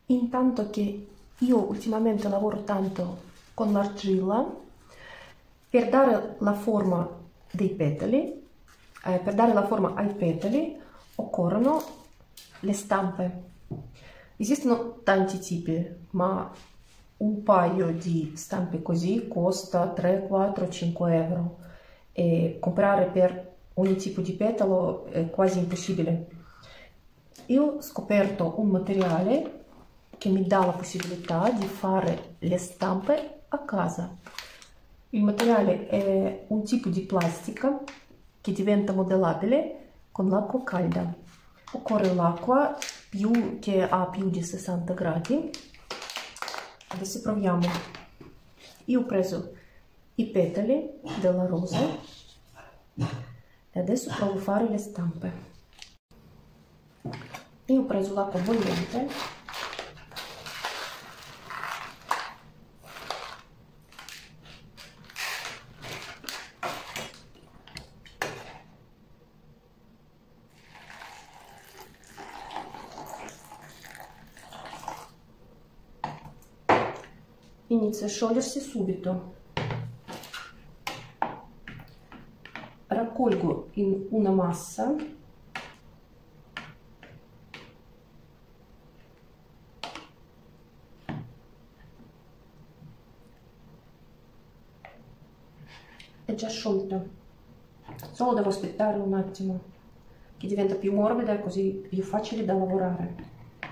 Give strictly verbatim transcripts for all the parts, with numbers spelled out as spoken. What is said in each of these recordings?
Intanto che io ultimamente lavoro tanto con l'argilla, per dare la forma dei petali, eh, per dare la forma ai petali occorrono le stampe. Esistono tanti tipi, ma un paio di stampe così costa tre, quattro, cinque euro e comprare per ogni tipo di petalo è quasi impossibile. Io ho scoperto un materiale che mi dà la possibilità di fare le stampe a casa. Il materiale è un tipo di plastica che diventa modellabile con l'acqua calda. Occorre l'acqua più che a più di sessanta gradi. Adesso proviamo. Io ho preso i petali della rosa e adesso provo a fare le stampe. Io ho preso l'acqua bollente. Inizia a sciogliersi subito. Raccolgo in una massa è già sciolta, solo devo aspettare un attimo che diventa più morbida, così più facile da lavorare.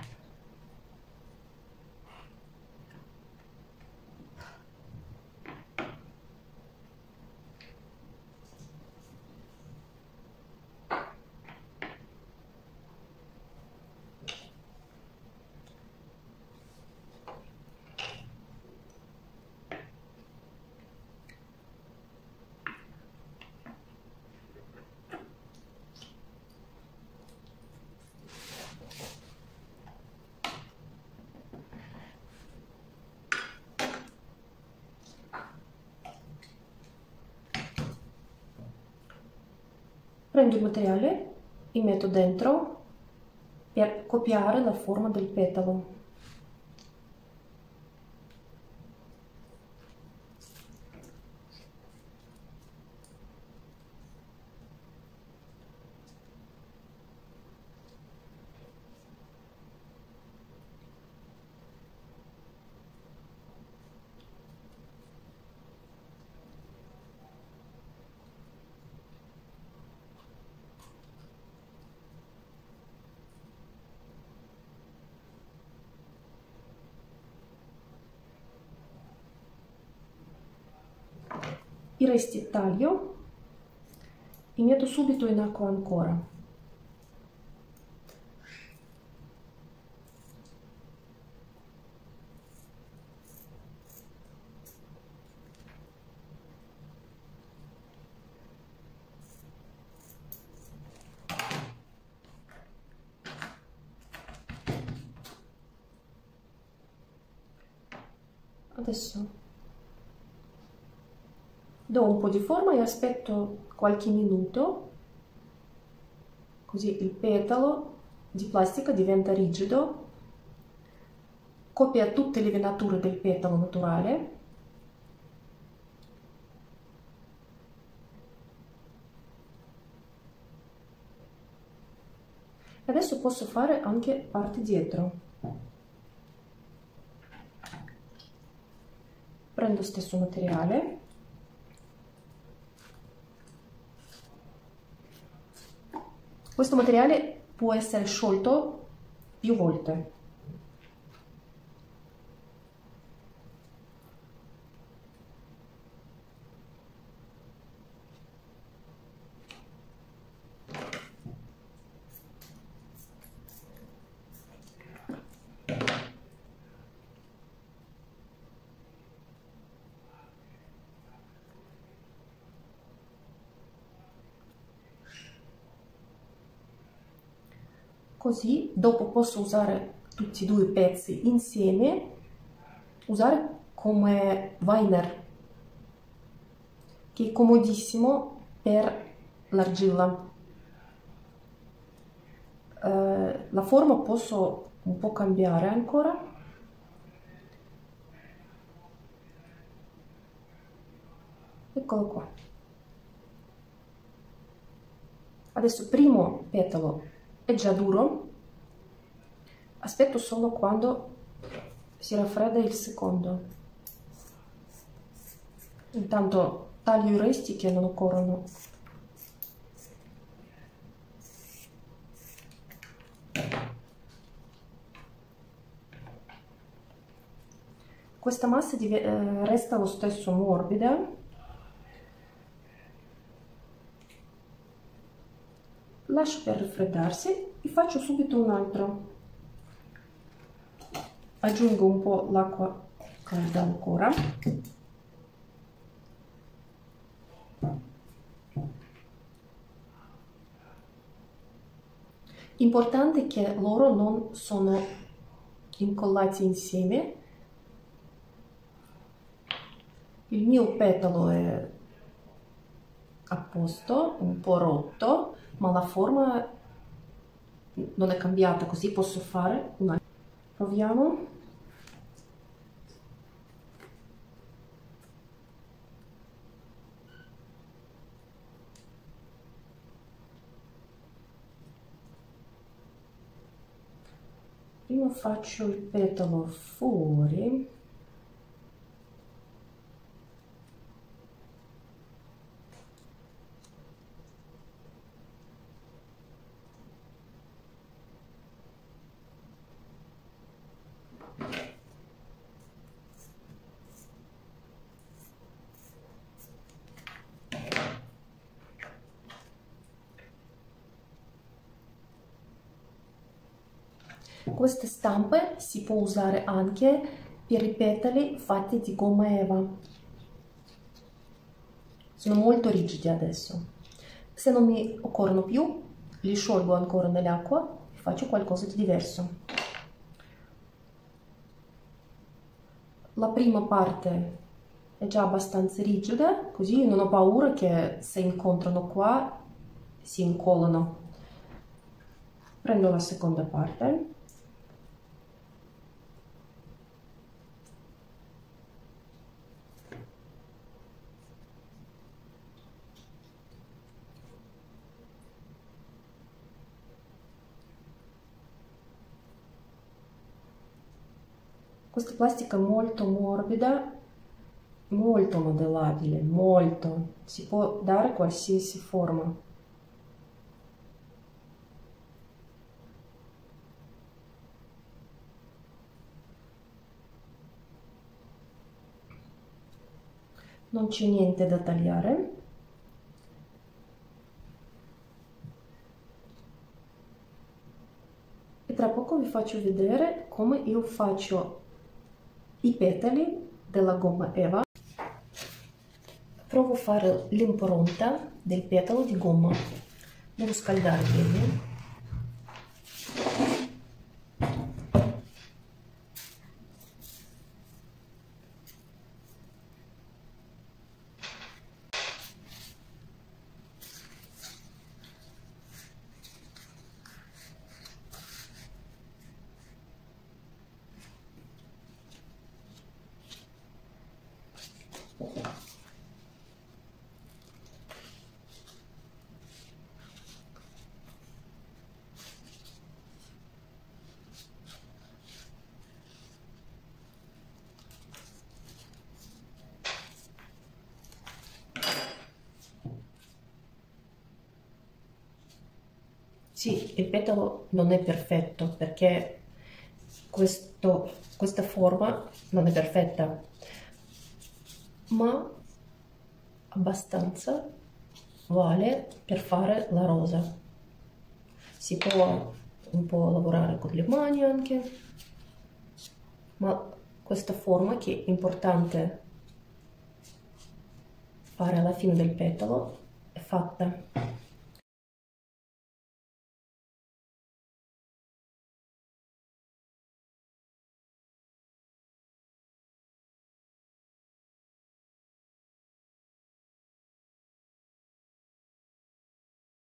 Prendo il materiale e metto dentro per copiare la forma del petalo. I resti taglio e metto subito in acqua ancora. Adesso do un po' di forma e aspetto qualche minuto, così il petalo di plastica diventa rigido, copia tutte le venature del petalo naturale. Adesso posso fare anche parte dietro. Prendo lo stesso materiale. Questo materiale può essere sciolto più volte. Così dopo posso usare tutti e due i pezzi insieme, usare come liner, che è comodissimo per l'argilla. Eh, la forma posso un po' cambiare ancora. Eccolo qua. Adesso il primo petalo è già duro, aspetto solo quando si raffredda il secondo. Intanto taglio i resti che non occorrono. Questa massa eh, resta lo stesso morbida. Lascio per raffreddarsi e faccio subito un altro. Aggiungo un po' l'acqua calda ancora. Importante che loro non sono incollati insieme. Il mio petalo è a posto, un po' rotto, ma la forma non è cambiata, così posso fare una. Proviamo. Prima faccio il petalo fuori. Queste stampe si può usare anche per i petali fatti di gomma eva. Sono molto rigidi adesso. Se non mi occorrono più, li sciolgo ancora nell'acqua e faccio qualcosa di diverso. La prima parte è già abbastanza rigida, così non ho paura che se incontrano qua si incollano. Prendo la seconda parte. Questa plastica è molto morbida, molto modellabile, molto. Si può dare qualsiasi forma. Non c'è niente da tagliare. E tra poco vi faccio vedere come io faccio i petali della gomma eva. Provo a fare l'impronta del petalo di gomma. Devo scaldare bene. Sì, il petalo non è perfetto perché questo, questa forma non è perfetta, ma abbastanza vale per fare la rosa. Si può un po' lavorare con le mani anche, ma questa forma che è importante fare alla fine del petalo è fatta.